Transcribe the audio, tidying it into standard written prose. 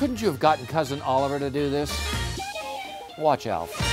Couldn't you have gotten Cousin Oliver to do this? Watch ALF.